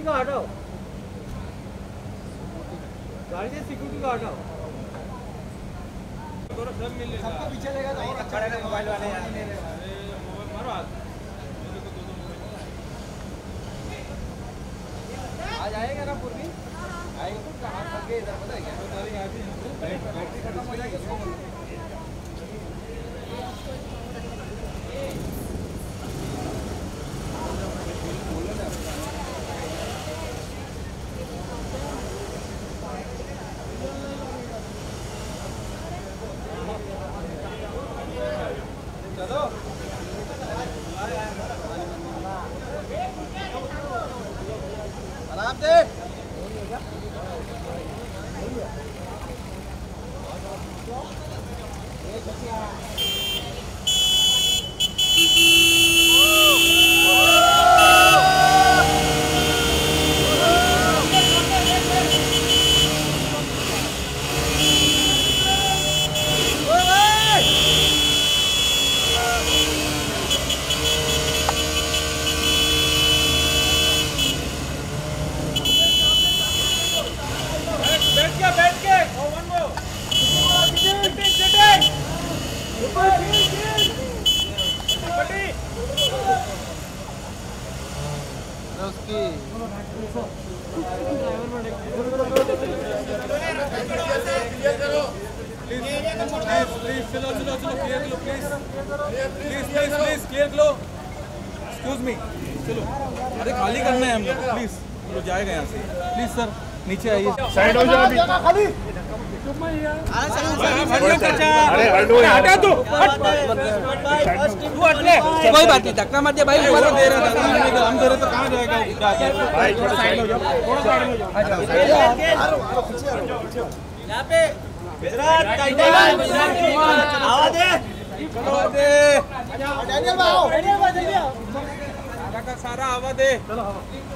का हटाओ, गाड़ी से सिक्योरिटी का हटाओ। सबको पीछे लेगा तो और अच्छा रहेगा। मोबाइल वाले यार मारो हाथ। आ जाएगा ना पूर्वी, आएगा तो हाथ थक गए इधर, पता है क्या? बैटरी खत्म हो जाएगी उसको बोलो। आराम से बैठ के वन गो उसकी प्लीज चलो क्लियर करो प्लीज क्लियर करो। एक्सक्यूज मी, चलो अरे खाली करना है हम लोग, प्लीज चलो जाएगा यहाँ से। प्लीज सर नीचे आइए, साइड हो जाओ खाली। अरे हटा तू, कोई बात नहीं, धक्का मत दे भाई। दे रहे हम दे रहे तो कहाँ जाएगा भाई? थोड़ा साइड हो जाओ, थोड़ा साइड हो जाओ। यहाँ पे गुजरात आवाज दे, सारा आवाज दे।